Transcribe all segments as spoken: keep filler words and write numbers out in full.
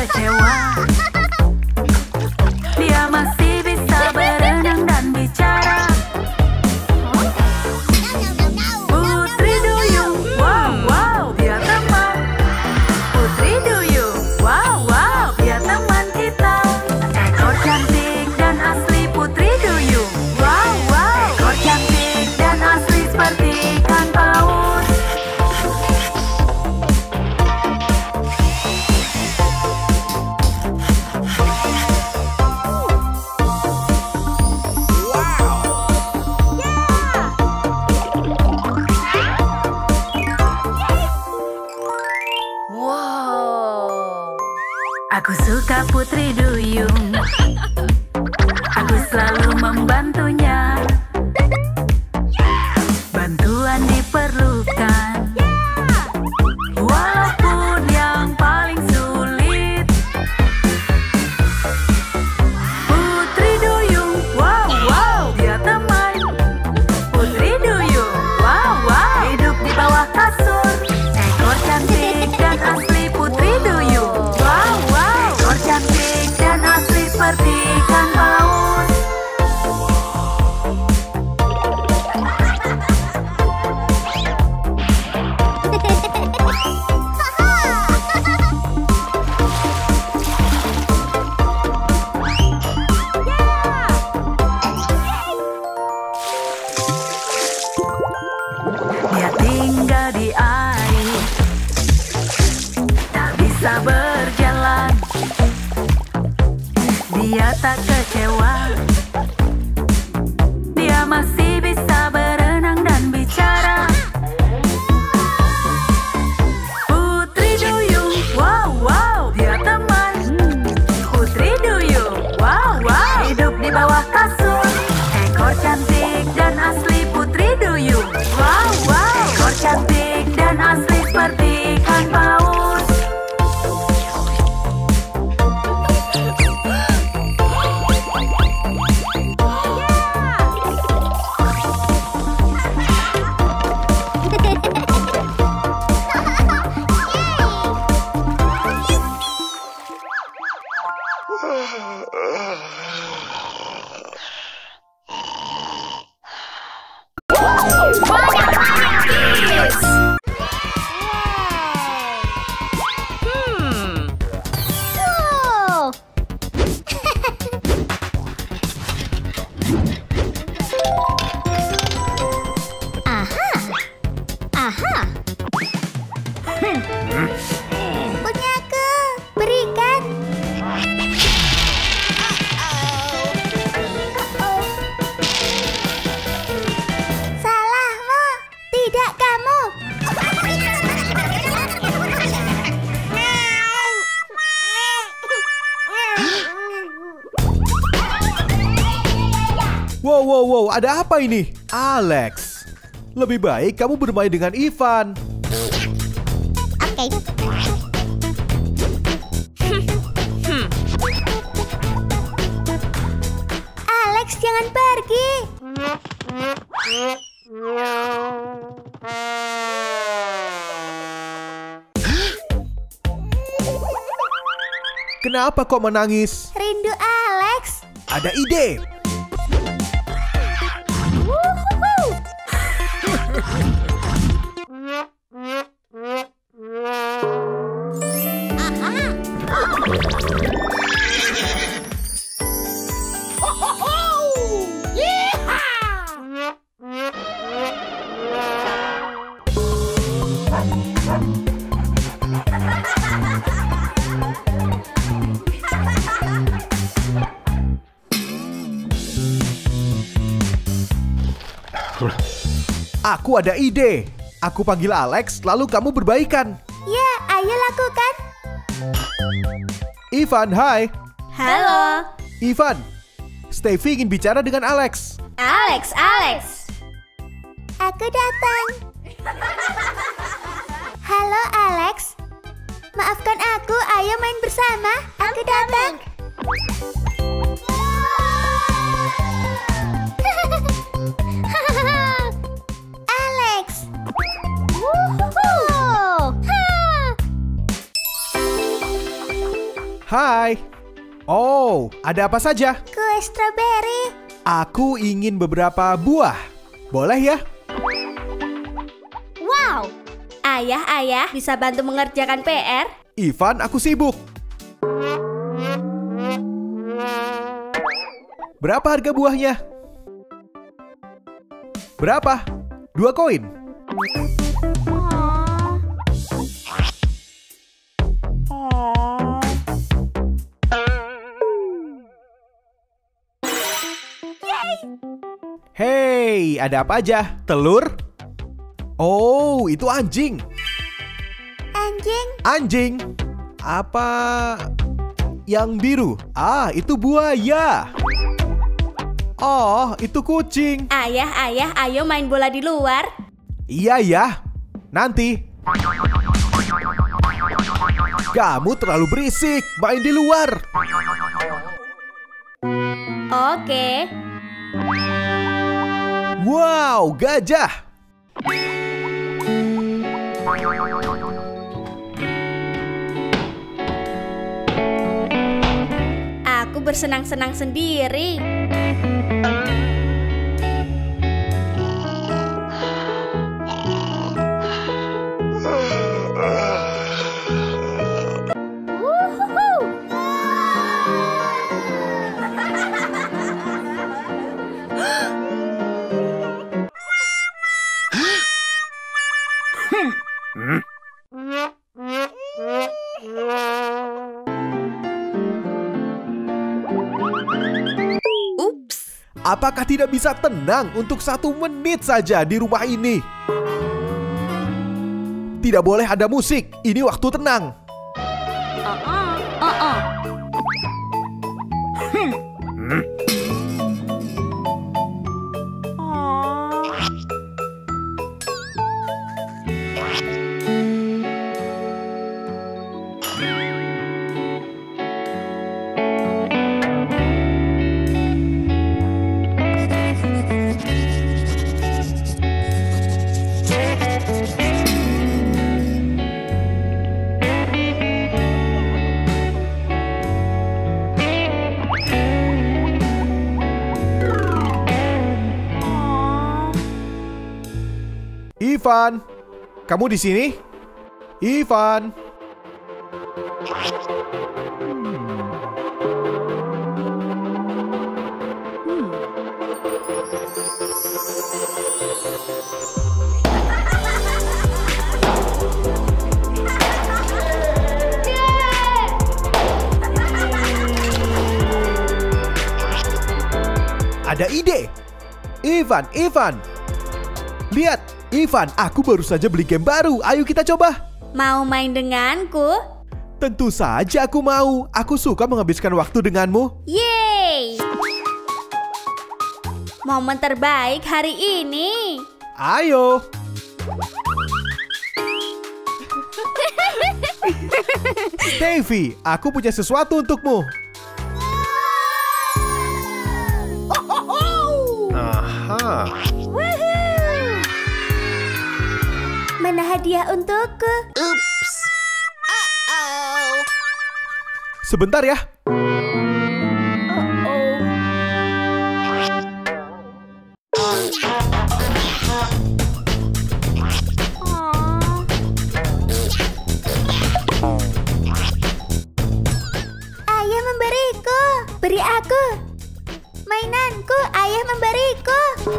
kecewa. Dia masih bisa berenang dan bicara. Putri Duyung, wow wow, dia teman. Putri Duyung, wow wow, dia teman kita. Ekor cantik dan asli Putri Duyung, wow wow. Ekor cantik dan asli seperti ikan paus. Aku suka Putri Duyung. Aku selalu membantunya. Bantuan diperlukan, walaupun yang paling sulit. Putri Duyung, wow wow, dia teman. Putri Duyung, wow wow, hidup di bawah kasur. Ekor cantik dan asli Putri Duyung, wow wow. Ekor cantik dan asli seperti ikan paus. Dia tinggal di air, tak bisa berjalan. Dia tak kecewa. Dia masih bisa berenang dan bicara. Putri Duyung, wow wow, dia teman. Putri Duyung, wow wow, hidup di bawah kasur. Ekor cantik dan asli Putri Duyung, wow wow. Ekor cantik dan asli seperti ikan paus. Punyaku, berikan. Salahmu, tidak kamu. Wow, wow, wow, ada apa ini? Alex, lebih baik kamu bermain dengan Ivan. Oke. Alex, jangan pergi. Kenapa kok menangis? Rindu Alex. Ada ide. Wuhuhu. Aku ada ide. Aku panggil Alex, lalu kamu berbaikan. Ya, ayo lakukan. Ivan, hai. Halo. Ivan, Steffi ingin bicara dengan Alex. Alex, Alex. Aku datang. Halo Alex. Maafkan aku, ayo main bersama. Aku datang. Alex. Wuhuhu. Hai. Oh, ada apa saja? Kue stroberi. Aku ingin beberapa buah. Boleh ya? Wow. Ayah, ayah bisa bantu mengerjakan P R? Ivan, aku sibuk. Berapa harga buahnya? Berapa? Dua koin. Hei, ada apa aja? Telur? Oh, itu anjing. Anjing. Anjing. Apa yang biru? Ah, itu buaya. Oh, itu kucing. Ayah, ayah, ayo main bola di luar. Iya ya. Nanti. Kamu terlalu berisik. Main di luar. Oke. Wow, gajah. Aku bersenang-senang sendiri. Apakah tidak bisa tenang untuk satu menit saja di rumah ini? Tidak boleh ada musik. Ini waktu tenang. Uh-uh. Uh-uh. Hmm. Ivan, kamu di sini? Ivan. Ada ide. Ivan, Ivan. Lihat, Ivan, aku baru saja beli game baru. Ayo kita coba. Mau main denganku? Tentu saja aku mau. Aku suka menghabiskan waktu denganmu. Yeay! Momen terbaik hari ini. Ayo. Stevie, aku punya sesuatu untukmu. Aha. Mana hadiah untukku? Ups. Uh-oh. Sebentar ya. Ayah memberiku. Beri aku. Mainanku, ayah memberiku.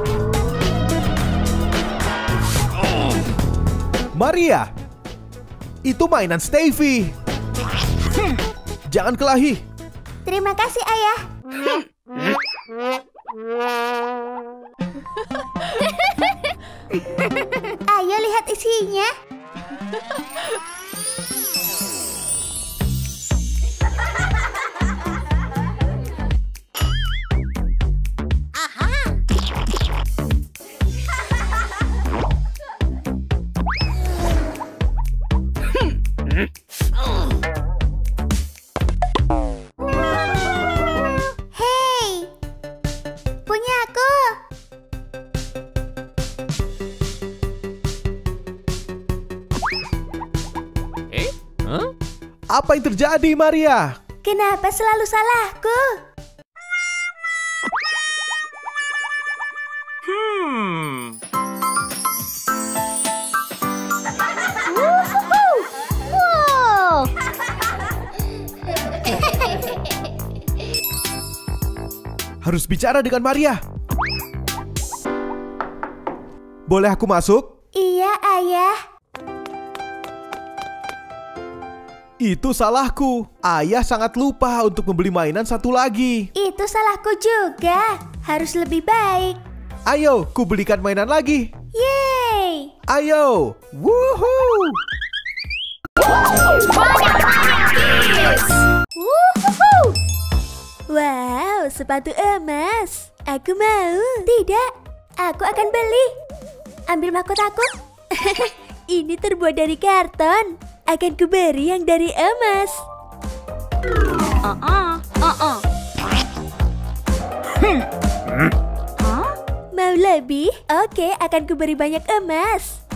Maria, itu mainan Stevie. Jangan kelahi. Terima kasih, ayah. Ayo lihat isinya. Hei, punya aku. Apa yang terjadi, Maria? Kenapa selalu salahku? Hmm. Wuhuhu. Wow. Harus bicara dengan Maria. Boleh aku masuk? Iya, Ayah. Itu salahku. Ayah sangat lupa untuk membeli mainan satu lagi. Itu salahku juga. Harus lebih baik. Ayo, ku belikan mainan lagi. Yeay. Ayo. Wuhuu. Wuhuhu. Wow, sepatu emas. Aku mau. Tidak, aku akan beli. Ambil mahkotaku. Ini terbuat dari karton. Akan kuberi yang dari emas. Uh-uh. Uh-uh. Hmm. Huh? Mau lebih? Oke, akan kuberi banyak emas.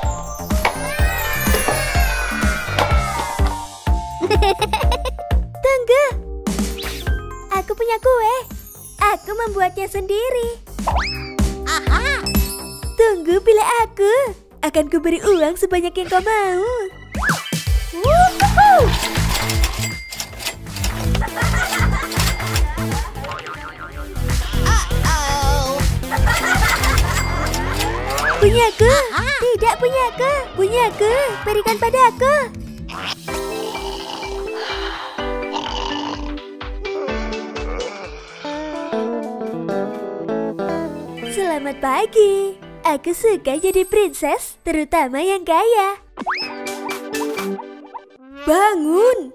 Tunggu. Aku punya kue. Aku membuatnya sendiri. Aha. Tunggu, pilih aku. Akan kuberi uang sebanyak yang kau mau. Wuhuhu. Punyaku. Tidak punyaku. Punyaku. Berikan padaku. Selamat pagi. Aku suka jadi princess, terutama yang kaya. Bangun.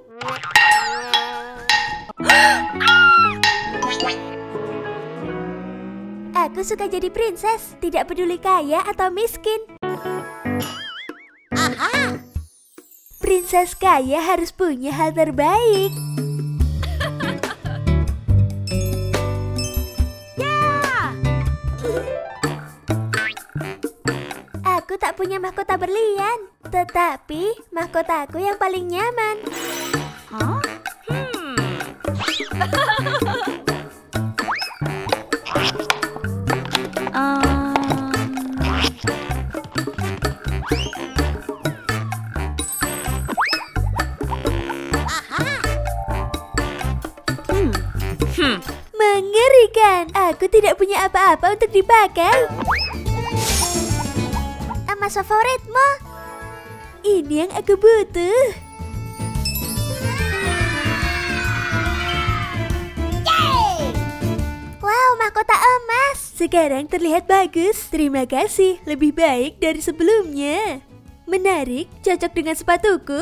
Aku suka jadi princess, tidak peduli kaya atau miskin. Aha. Princess kaya harus punya hal terbaik. Aku tak punya mahkota berlian, tetapi mahkotaku yang paling nyaman. Huh? Hmm. um. Aha. Hmm. Hmm. Mengerikan. Aku tidak punya apa-apa untuk dipakai. Emas favoritmu. Ini yang aku butuh. Yeay! Wow, mahkota emas. Sekarang terlihat bagus. Terima kasih, lebih baik dari sebelumnya. Menarik, cocok dengan sepatuku.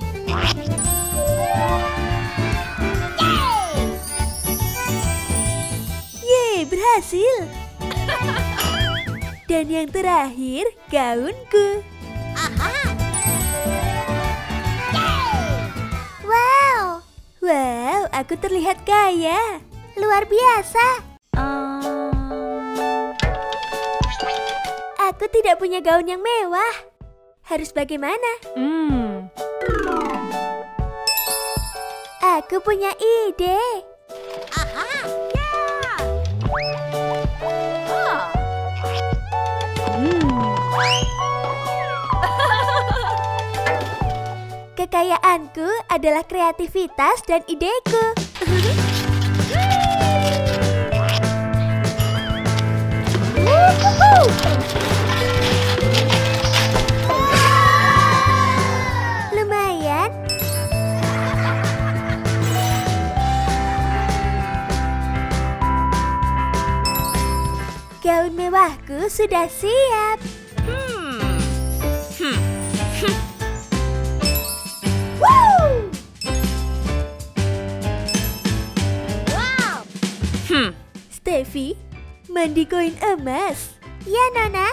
Yeay, berhasil. Dan yang terakhir, gaunku. Aha. Wow. Wow, aku terlihat kaya. Luar biasa. Um. Aku tidak punya gaun yang mewah. Harus bagaimana? Hmm. Aku punya ide. Aha. Yeah. Oh. Kekayaanku adalah kreativitas dan ideku. Lumayan. Gaun mewahku sudah siap. Hmm. Hmm. Hmm. Woo! Wow. Hmm. Steffi, mandi koin emas. Ya, Nona.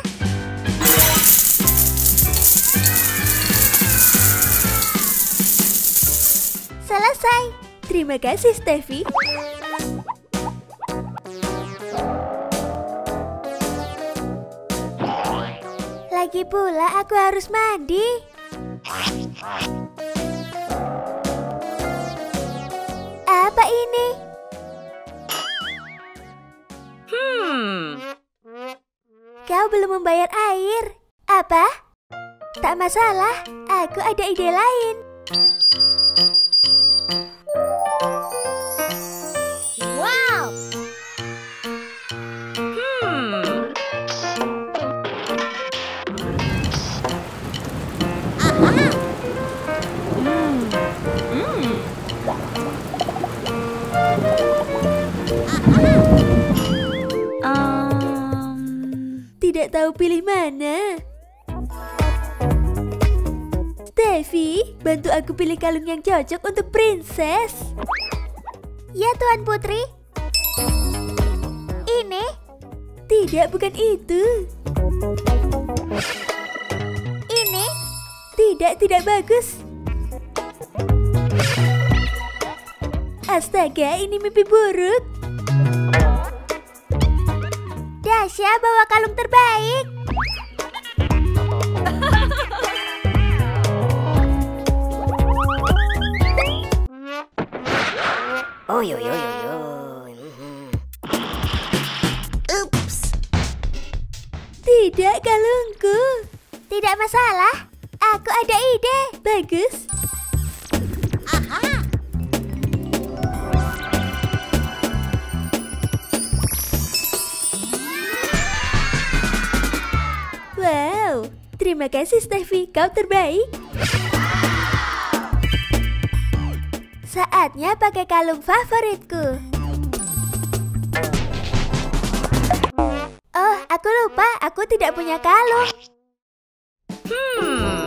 Selesai. Terima kasih, Steffi. Lagi pula aku harus mandi. Apa ini? Hmm. Kau belum membayar air. Apa? Tak masalah, aku ada ide lain. Wow. Hmm. Tidak tahu pilih mana. Steffi, bantu aku pilih kalung yang cocok untuk princess. Ya, Tuan Putri. Ini? Tidak, bukan itu. Ini? Tidak, tidak bagus. Astaga, ini mimpi buruk. Dasya, bawa kalung terbaik. Oh yo yo yo yo. Ups. Tidak, kalungku. Tidak masalah. Aku ada ide. Bagus. Aha. Wow, terima kasih Steffi, kau terbaik. Saatnya pakai kalung favoritku. Oh, aku lupa, aku tidak punya kalung. Hmm.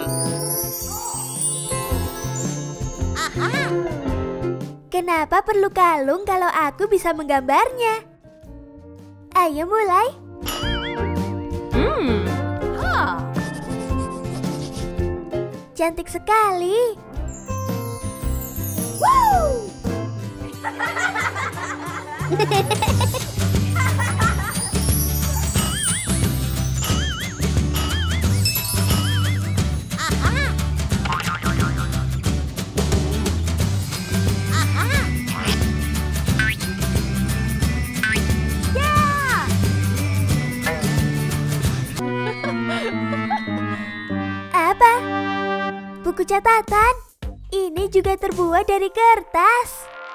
Aha. Kenapa perlu kalung kalau aku bisa menggambarnya? Ayo mulai. Hmm. Ha. Cantik sekali. Wow! Apa? Buku catatan. Ini juga terbuat dari kertas.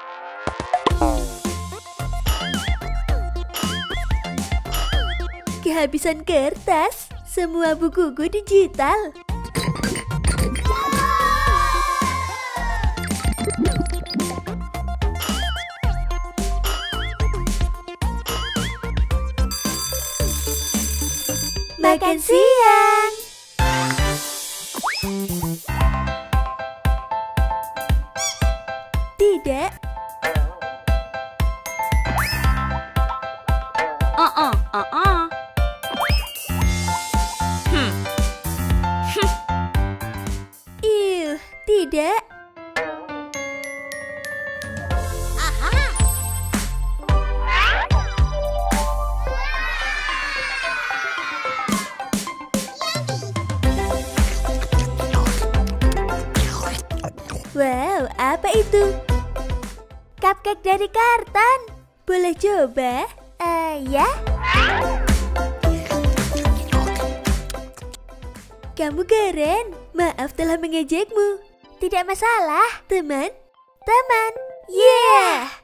Kehabisan kertas, semua bukuku digital. Makan siang. Tidak. Uh-uh, uh-uh. Hmm. Ih, tidak. Wow, apa itu? Cupcake dari karton. Boleh coba? Eh, ya? Kamu keren. Maaf telah mengejekmu. Tidak masalah, teman. Teman. Yeah!